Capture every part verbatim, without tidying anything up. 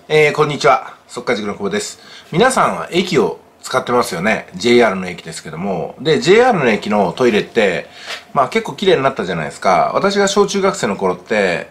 えー、こんにちは。速稼塾の久保です。皆さんは駅を使ってますよね。ジェイアール の駅ですけども。で、ジェイアール の駅のトイレって、まあ結構綺麗になったじゃないですか。私が小中学生の頃って、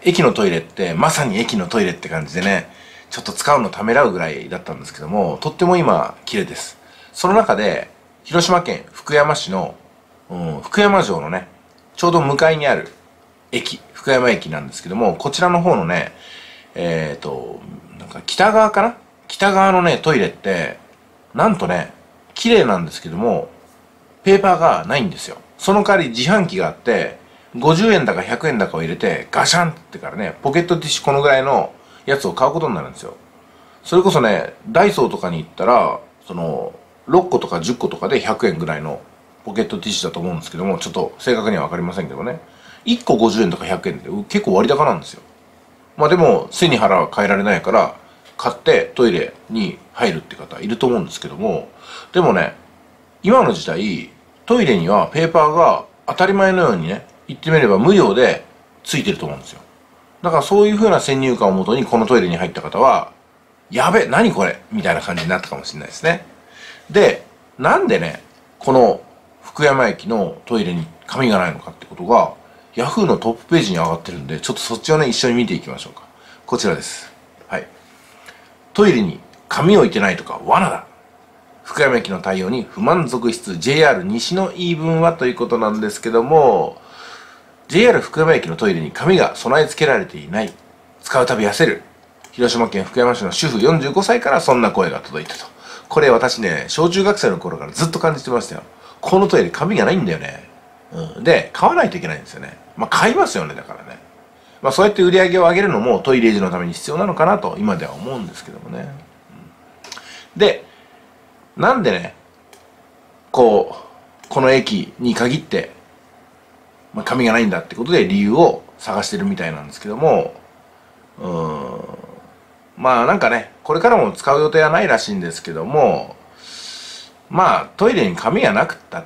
駅のトイレって、まさに駅のトイレって感じでね、ちょっと使うのためらうぐらいだったんですけども、とっても今、綺麗です。その中で、広島県福山市の、うん、福山城のね、ちょうど向かいにある駅、福山駅なんですけども、こちらの方のね、えっと、なんか北側かな北側のね、トイレって、なんとね、綺麗なんですけども、ペーパーがないんですよ。その代わり自販機があって、ごじゅうえんだかひゃくえんだかを入れて、ガシャンってからね、ポケットティッシュこのぐらいのやつを買うことになるんですよ。それこそね、ダイソーとかに行ったら、その、ろっことかじゅっことかでひゃくえんぐらいのポケットティッシュだと思うんですけども、ちょっと正確にはわかりませんけどね。いっこごじゅうえんとかひゃくえんで結構割高なんですよ。まあでも、背に腹は変えられないから、買ってトイレに入るって方いると思うんですけども、でもね、今の時代、トイレにはペーパーが当たり前のようにね、言ってみれば無料でついてると思うんですよ。だからそういう風な先入観をもとにこのトイレに入った方は、やべ、何これみたいな感じになったかもしれないですね。で、なんでね、この福山駅のトイレに紙がないのかってことが、ヤフーのトップページに上がってるんで、ちょっとそっちをね、一緒に見ていきましょうか。こちらです。はい。トイレに紙を置いてないとか罠だ。福山駅の対応に不満続出。ジェイアール 西の言い分はということなんですけども、ジェイアール 福山駅のトイレに紙が備え付けられていない。使うたび痩せる。広島県福山市の主婦よんじゅうごさいからそんな声が届いたと。これ私ね、小中学生の頃からずっと感じてましたよ。このトイレ紙がないんだよね。うん、で、買わないといけないんですよね。まあ買いますよね、だからね。まあそうやって売り上げを上げるのもトイレ維持のために必要なのかなと今では思うんですけどもね。うん、で、なんでね、こう、この駅に限って、まあ、紙がないんだってことで理由を探してるみたいなんですけども、うーん、まあなんかね、これからも使う予定はないらしいんですけども、まあトイレに紙がなくったって、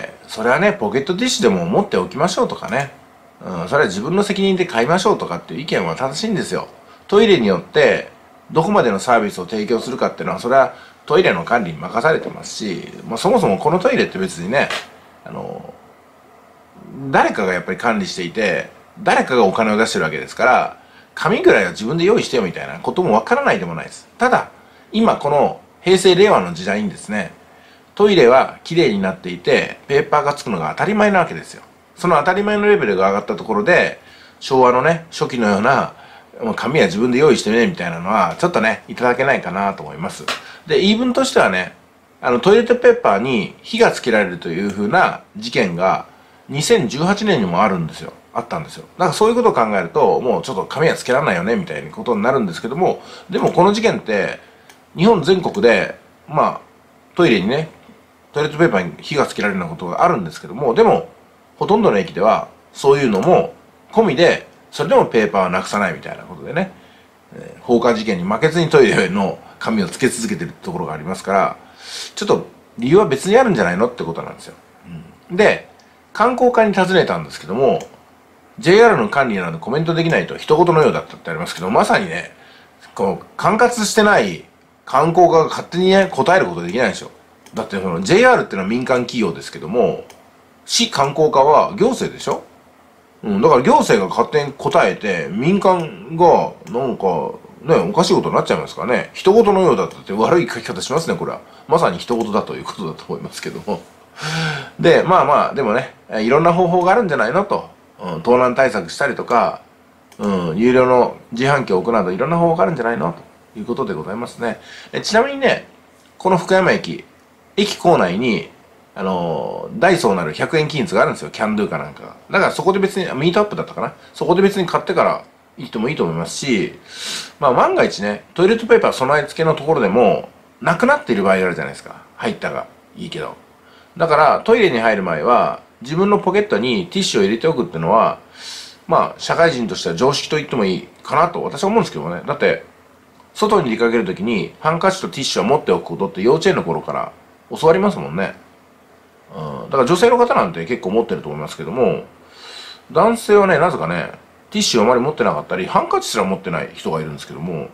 それはね、ポケットティッシュでも持っておきましょうとかね、うん、それは自分の責任で買いましょうとかっていう意見は正しいんですよ。トイレによってどこまでのサービスを提供するかっていうのは、それはトイレの管理に任されてますし、まあ、そもそもこのトイレって別にね、あの、誰かがやっぱり管理していて、誰かがお金を出してるわけですから、紙ぐらいは自分で用意してよみたいなこともわからないでもないです。ただ、今この平成令和の時代にですね、トイレは綺麗になっていて、ペーパーがつくのが当たり前なわけですよ。その当たり前のレベルが上がったところで、昭和のね、初期のような、紙は自分で用意してね、みたいなのは、ちょっとね、いただけないかなと思います。で、言い分としてはね、あの、トイレットペーパーに火がつけられるというふうな事件が、にせんじゅうはちねんにもあるんですよ。あったんですよ。だからそういうことを考えると、もうちょっと紙はつけられないよね、みたいなことになるんですけども、でもこの事件って、日本全国で、まあ、トイレにね、トイレットペーパーに火がつけられるようなことがあるんですけども、でも、ほとんどの駅では、そういうのも込みで、それでもペーパーはなくさないみたいなことでね、えー、放火事件に負けずにトイレの紙をつけ続けてるところがありますから、ちょっと理由は別にあるんじゃないのってことなんですよ。うん、で、観光課に尋ねたんですけども、ジェイアール の管理などコメントできないと一言のようだったってありますけど、まさにね、こう、管轄してない観光課が勝手にね、答えることできないでしょ。だってその ジェイアール っていうのは民間企業ですけども、市観光課は行政でしょ。うん、だから行政が勝手に答えて、民間が、なんか、ね、おかしいことになっちゃいますからね。人事のようだったって悪い書き方しますね、これは。まさに人事だということだと思いますけども。で、まあまあ、でもね、いろんな方法があるんじゃないのと。うん、盗難対策したりとか、うん、有料の自販機を置くなどいろんな方法があるんじゃないのということでございますね。えちなみにね、この福山駅、駅構内に、あのー、ダイソーなるひゃくえん均一があるんですよ。キャンドゥかなんかが。だからそこで別に、ミートアップだったかな。そこで別に買ってから行ってもいいと思いますし、まあ万が一ね、トイレットペーパー備え付けのところでも、なくなっている場合があるじゃないですか。入ったがいいけど。だからトイレに入る前は、自分のポケットにティッシュを入れておくっていうのは、まあ社会人としては常識と言ってもいいかなと私は思うんですけどね。だって、外に出かけるときにハンカチとティッシュを持っておくことって幼稚園の頃から教わりますもんね。うん、だから女性の方なんて結構持ってると思いますけども、男性はね、なぜかね、ティッシュをあまり持ってなかったり、ハンカチすら持ってない人がいるんですけども、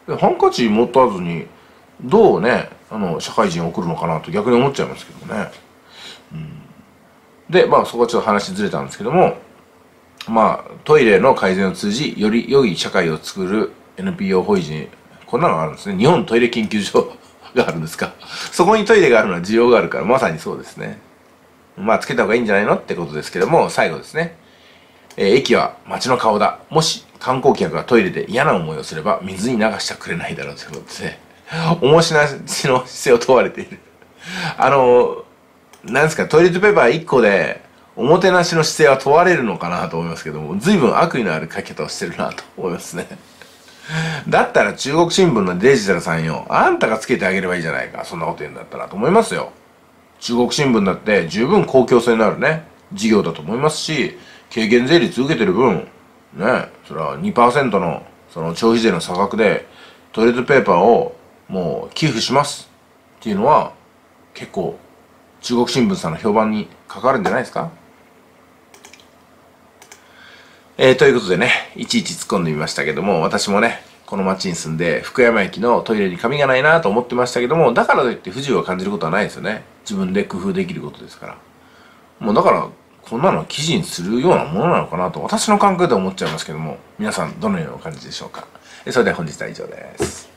でハンカチ持たずにどうねあの社会人を送るのかなと逆に思っちゃいますけどね。うん、でまあそこはちょっと話ずれたんですけども、まあトイレの改善を通じより良い社会を作る エヌピーオー 法人、こんなのがあるんですね。日本トイレ研究所があるんですか。そこにトイレがあるのは需要があるから、まさにそうですね。まあつけた方がいいんじゃないのってことですけども、最後ですね。えー、駅は街の顔だ。もし観光客がトイレで嫌な思いをすれば水に流してはくれないだろうということですね。おもしなしの姿勢を問われている。あのー、なんですか、トイレットペーパーいっこでおもてなしの姿勢は問われるのかなと思いますけども、随分悪意のある書き方をしてるなと思いますね。だったら中国新聞のデジタルさんよ、あんたがつけてあげればいいじゃないか。そんなこと言うんだったらと思いますよ。中国新聞だって十分公共性のあるね、事業だと思いますし、軽減税率受けてる分、ね、それは にパーセント のその消費税の差額でトイレットペーパーをもう寄付しますっていうのは結構中国新聞さんの評判に関わるんじゃないですか。えー、ということでね、いちいち突っ込んでみましたけども、私もね、この町に住んで福山駅のトイレに紙がないなと思ってましたけども、だからといって不自由を感じることはないですよね。自分で工夫できることですから。もうだからこんなの記事にするようなものなのかなと私の感覚で思っちゃいますけども、皆さんどのような感じでしょうか。それでは本日は以上です。